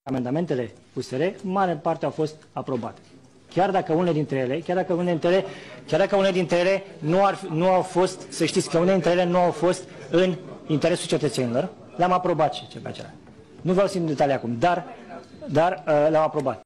Amendamentele USR, în mare parte au fost aprobate. Chiar dacă unele dintre ele nu au fost, să știți că unele dintre ele nu au fost în interesul cetățenilor, le-am aprobat și pe acelea. Nu vreau să intru în detalii acum, dar le-am aprobat.